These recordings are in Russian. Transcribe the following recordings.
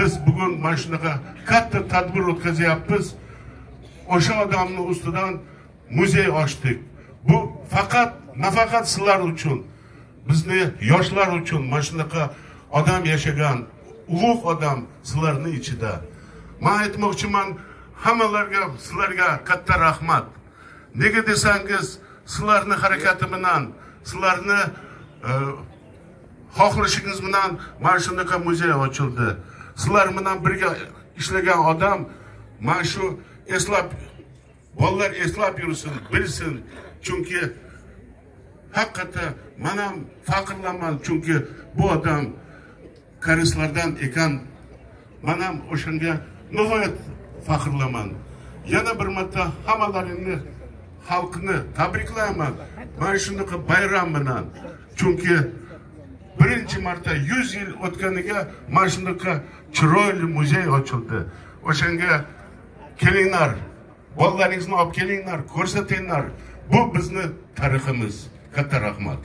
biz bugun mana shunaqa katta tadbir o'tkazyapmiz. O'sha odamning ustidan muzey ochdik. Bu nafaqat sizlar uchun, bizni yoshlar uchun mana shunaqa odam yashagan, ulug' odam sizlarning ichida. Men aytmoqchiman, hammalarga, sizlarga katta rahmat. Nega desangiz, sizlarning harakati bilan, sizlarning xohlashingiz bilan mana shunaqa muzey ochildi. Sizlar bilan birga ishlagan odam mana shu bolalar eslab yursin, bilsin. Chunki haqiqatan men ham faxrlanman, chunki bu odam koreyslardan ekan. Men ham o'shanga nihoyat faxrlanman. Yana bir marta hammalaringni, xalqni tabriklayman. Mana shunaqa bayram bilan. Chunki birinchi marta 100 yil o'tganiga mana shunaqa chiroyli muzey ochildi. O'shanga kelinglar, bolalaringizni olib kelinglar, ko'rsatinglar. Bu bizni tariximiz. Katta rahmat.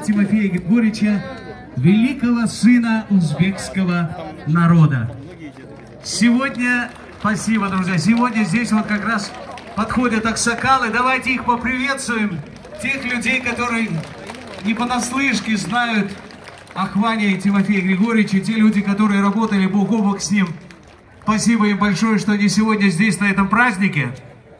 Тимофея Григорьевича, великого сына узбекского народа. Сегодня, спасибо, друзья, сегодня здесь вот как раз подходят аксакалы. Давайте их поприветствуем, тех людей, которые не понаслышке знают Ахване Тимофея Григорьевича, те люди, которые работали бок о бок с ним. Спасибо им большое, что они сегодня здесь, на этом празднике.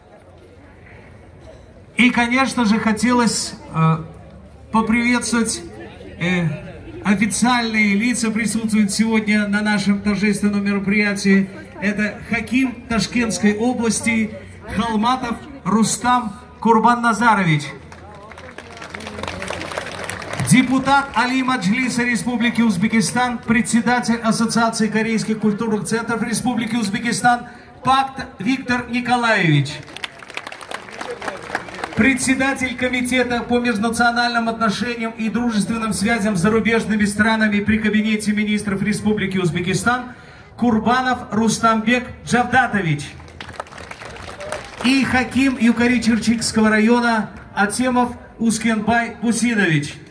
И, конечно же, хотелось поприветствовать официальные лица, присутствуют сегодня на нашем торжественном мероприятии. Это хаким Ташкентской области Холматов Рустам Курбанназарович. Депутат Али Маджлиса Республики Узбекистан, председатель Ассоциации корейских культурных центров Республики Узбекистан Пакт Виктор Николаевич. Председатель комитета по межнациональным отношениям и дружественным связям с зарубежными странами при Кабинете министров Республики Узбекистан Курбанов Рустамбек Джавдатович. И хаким Юкари-Черчикского района Атемов Ускенбай Бусинович.